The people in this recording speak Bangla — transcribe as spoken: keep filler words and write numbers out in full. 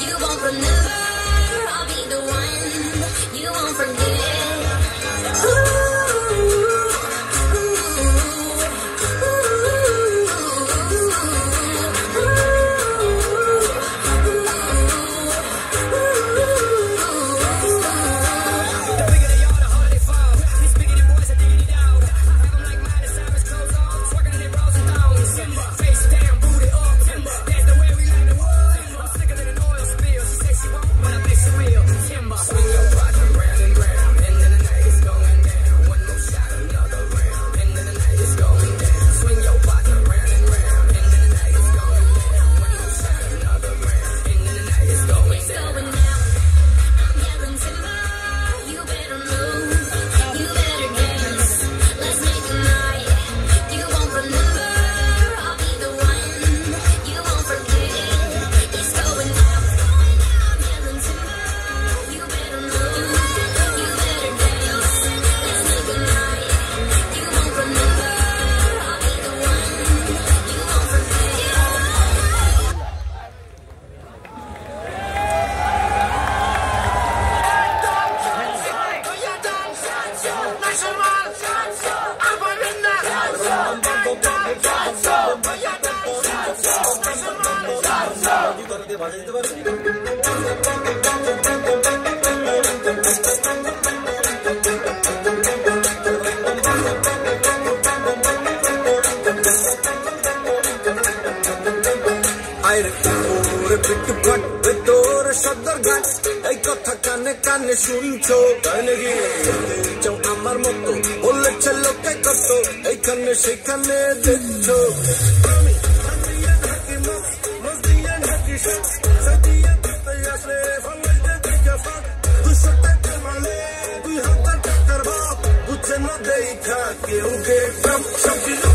You won't remember, I'll be the one you won't forget. এই কথা কানে কানে শুনছো আমার মতো বলেছে লোকে কত এইখানে সেখানে দেখছো আমি দুই হাজার টাকার ভাব বুঝছে না দেখা কেউ গে সব